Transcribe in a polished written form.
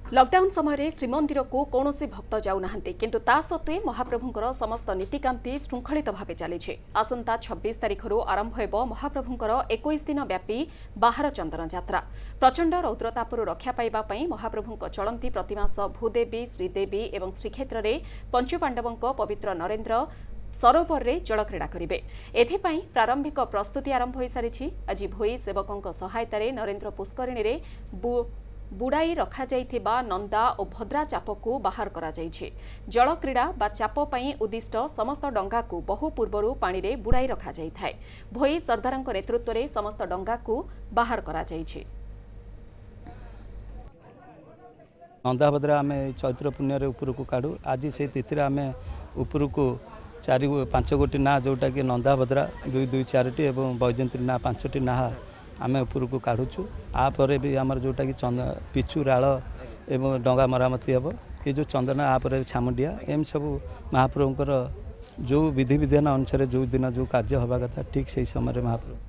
Lockdown समय श्रीमंदिर को कौन से भक्त जाऊना किंतु ता सत्वे महाप्रभुंकर समस्त नीतिकांति श्रृंखलित भाव चली आसंता 26 तारिख आरंभ हो महाप्रभुंकर 21 दिन व्यापी बाहर चंदन यात्रा। प्रचंड रौद्रतापरू रक्षा पाइबापी महाप्रभुंक चलती प्रतिमास भूदेवी श्रीदेवी और श्रीक्षेत्र में पंचपांडवों पवित्र नरेंद्र सरोवर रे जलक्रीड़ा करेंगे। एथिपाई प्रारंभिक प्रस्तुति आरंभ हो सारी। आज भोई सेवकों सहायतार नरेंद्र पुष्करिणी रे बुड़ाई रखा जाइथिबा नंदा और भद्रा चाप को बाहर करा जाइछे। जल क्रीड़ा बा चाप पई उद्दिष्ट समस्त डंगा को बहु पूर्वरु पानी रे बुड़ाई रखा जाइथाय। भोई सरदारଙ୍କ नेतृत्व रे समस्त डंगा को बाहर करा जाइछे। नंदा भद्रा आमे चैत्र पुण्य रे ऊपर को काढू। आज से तिथि आमे ऊपर को 4-5 गोटी ना जोटा कि नंदा भद्रा 2-2 4टी एवं वैजयंती ना 5टी ना आम ऊपर को काढ़ुचु। आपर भी आमर जोटा कि पिचु राल एवं डंगा मरामती हम ये जो चंदन आपर छामुंडिया एम सब महाप्रभुंर जो विधि विधान अनुसार जो दिन जो कार्य हवा कथा ठीक से समय महाप्रभु